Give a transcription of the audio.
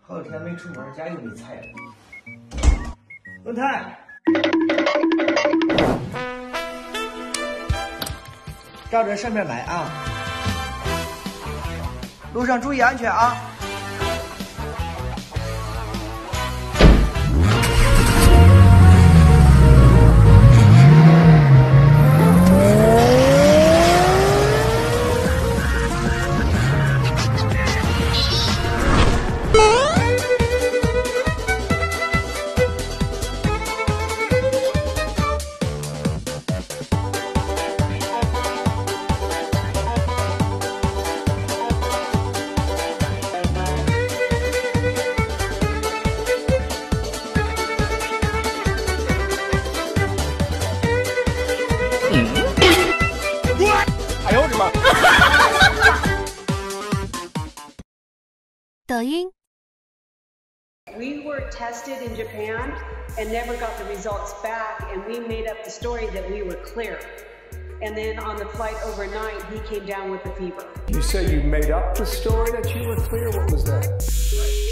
好几天没出门，家又没菜了。轮胎，照着上面买啊！路上注意安全啊！ 哎呦我的妈！ 抖音。 We were tested in Japan and never got the results back, and we made up the story that we were clear. And then on the flight overnight, he came down with the fever. You say you made up the story that you were clear? What was that?